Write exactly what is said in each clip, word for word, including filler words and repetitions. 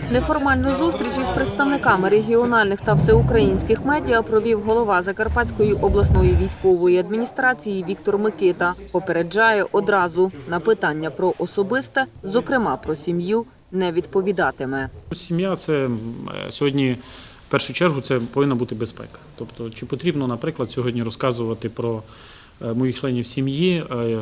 Неформальну зустріч із представниками регіональних та всеукраїнських медіа провів голова Закарпатської обласної військової адміністрації Віктор Микита. Попереджає одразу – на питання про особисте, зокрема про сім'ю, не відповідатиме. Сім'я – це сьогодні, в першу чергу, це повинна бути безпека. Тобто, чи потрібно, наприклад, сьогодні розказувати про моїх членів сім'ї,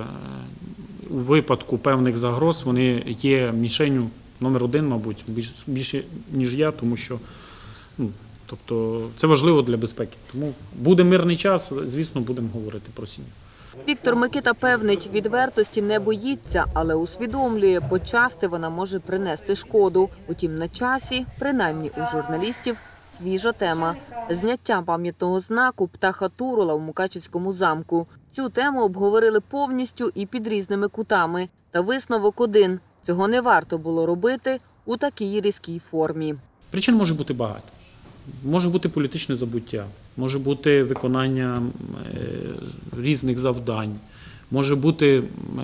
у випадку певних загроз вони є мішенню номер один, мабуть, більш, більше, ніж я, тому що ну, тобто, це важливо для безпеки. Тому буде мирний час, звісно, будемо говорити про сім'ю. Віктор Микита певнить, відвертості не боїться, але усвідомлює, почасти вона може принести шкоду. Утім, на часі, принаймні у журналістів, свіжа тема – зняття пам'ятного знаку «Птаха Турола» в Мукачівському замку. Цю тему обговорили повністю і під різними кутами. Та висновок один – цього не варто було робити у такій різкій формі. Причин може бути багато. Може бути політичне забуття, може бути виконання різних завдань, може бути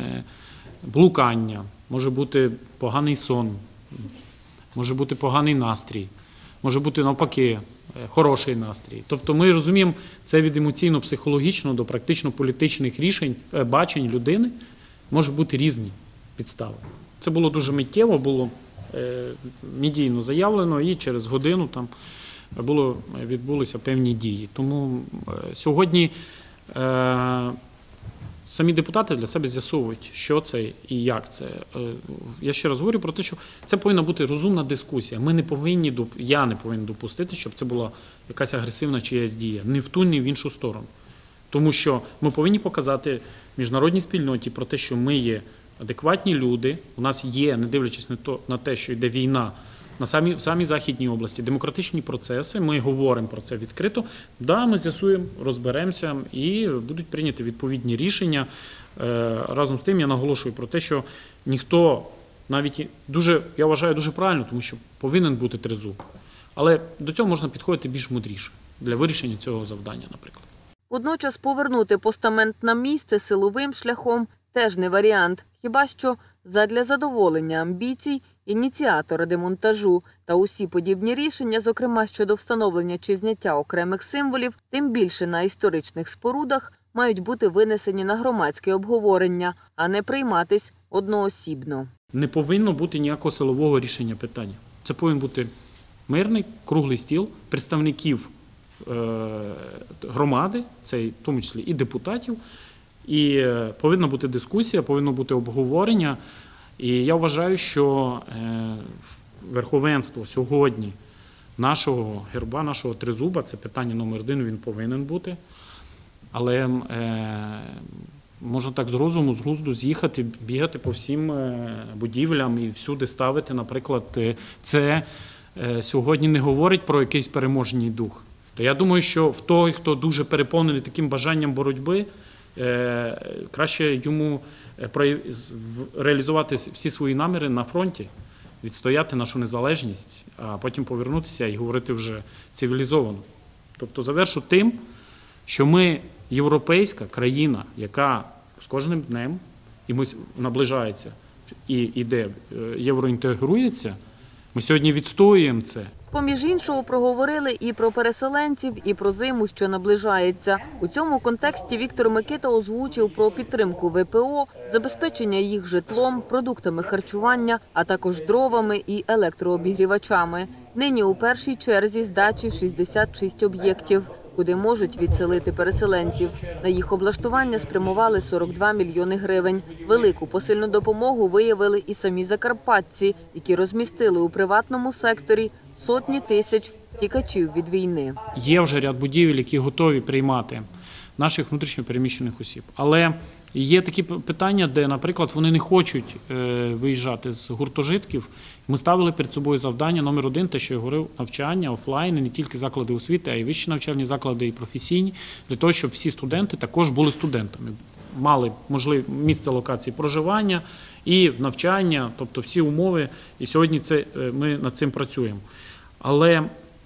блукання, може бути поганий сон, може бути поганий настрій, може бути навпаки хороший настрій. Тобто ми розуміємо, це від емоційно-психологічного до практично-політичних рішень, бачень людини може бути різні підстави. Це було дуже миттєво, було медійно заявлено і через годину там було, відбулися певні дії. Тому сьогодні е, самі депутати для себе з'ясовують, що це і як це. Е, я ще раз говорю про те, що це повинна бути розумна дискусія. Ми не повинні, я не повинен допустити, щоб це була якась агресивна чиясь дія. Ні в ту, ні в іншу сторону. Тому що ми повинні показати міжнародній спільноті про те, що ми є адекватні люди, у нас є, не дивлячись на, то, на те, що йде війна, на самій, в самій Західній області, демократичні процеси, ми говоримо про це відкрито, да, ми з'ясуємо, розберемося і будуть прийняті відповідні рішення. Разом з тим я наголошую про те, що ніхто, навіть дуже, я вважаю, дуже правильно, тому що повинен бути тризуб. Але до цього можна підходити більш мудріше для вирішення цього завдання, наприклад. Водночас повернути постамент на місце силовим шляхом теж не варіант, хіба що задля задоволення амбіцій ініціатора демонтажу та усі подібні рішення, зокрема щодо встановлення чи зняття окремих символів, тим більше на історичних спорудах, мають бути винесені на громадське обговорення, а не прийматись одноосібно. Не повинно бути ніякого силового рішення питання. Це повинен бути мирний, круглий стіл представників громади, це в тому числі і депутатів, і повинна бути дискусія, повинно бути обговорення. І я вважаю, що верховенство сьогодні нашого герба, нашого тризуба, це питання номер один, він повинен бути. Але можна так з розуму, з глузду з'їхати, бігати по всім будівлям і всюди ставити, наприклад, це сьогодні не говорить про якийсь переможний дух. То я думаю, що в той, хто дуже переповнений таким бажанням боротьби, краще йому реалізувати всі свої наміри на фронті, відстояти нашу незалежність, а потім повернутися і говорити вже цивілізовано. Тобто завершу тим, що ми європейська країна, яка з кожним днем і ми наближається і іде, євроінтегрується, ми сьогодні відстоюємо це. Поміж іншого, проговорили і про переселенців, і про зиму, що наближається. У цьому контексті Віктор Микита озвучив про підтримку ве пе о, забезпечення їх житлом, продуктами харчування, а також дровами і електрообігрівачами. Нині у першій черзі здачі шістдесят шість об'єктів, куди можуть відселити переселенців. На їх облаштування спрямували сорок два мільйони гривень. Велику посильну допомогу виявили і самі закарпатці, які розмістили у приватному секторі сотні тисяч втікачів від війни. Є вже ряд будівель, які готові приймати наших внутрішньо переміщених осіб. Але є такі питання, де, наприклад, вони не хочуть виїжджати з гуртожитків. Ми ставили перед собою завдання номер один, те, що я говорив, навчання офлайн, і не тільки заклади освіти, а й вищі навчальні заклади, і професійні, для того, щоб всі студенти також були студентами, мали можливість місце локації проживання і навчання, тобто всі умови. І сьогодні це, ми над цим працюємо. Але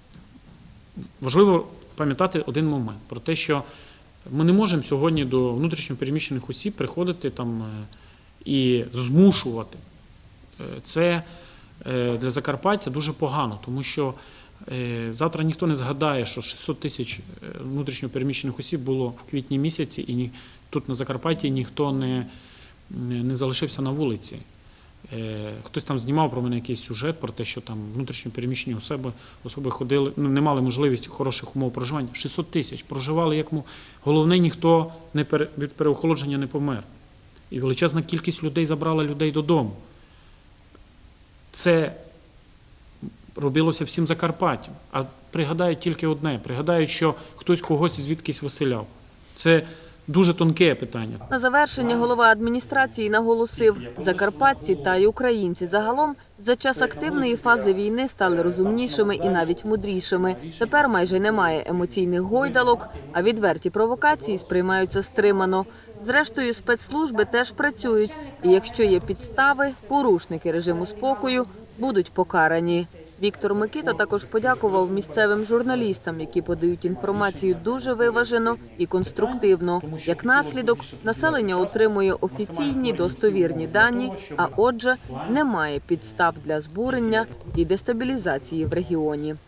важливо пам'ятати один момент про те, що ми не можемо сьогодні до внутрішньо переміщених осіб приходити там і змушувати. Це е, для Закарпаття дуже погано, тому що е, завтра ніхто не згадає, що шістсот тисяч внутрішньо переміщених осіб було в квітні місяці, і ні, тут на Закарпатті ніхто не, не залишився на вулиці. Хтось там знімав про мене якийсь сюжет про те, що там внутрішньо переміщені особи, особи ходили, ну, не мали можливості хороших умов проживання. шістсот тисяч проживали, як головне, ніхто не пере, від переохолодження не помер. І величезна кількість людей забрала людей додому. Це робилося всім Закарпаттям. А пригадають тільки одне, пригадають, що хтось когось звідкись виселяв. Це дуже тонке питання. На завершення голова адміністрації наголосив, закарпатці та й українці загалом за час активної фази війни стали розумнішими і навіть мудрішими. Тепер майже немає емоційних гойдалок, а відверті провокації сприймаються стримано. Зрештою, спецслужби теж працюють, і якщо є підстави, порушники режиму спокою будуть покарані. Віктор Микита також подякував місцевим журналістам, які подають інформацію дуже виважено і конструктивно. Як наслідок, населення отримує офіційні достовірні дані, а отже, немає підстав для збурення і дестабілізації в регіоні.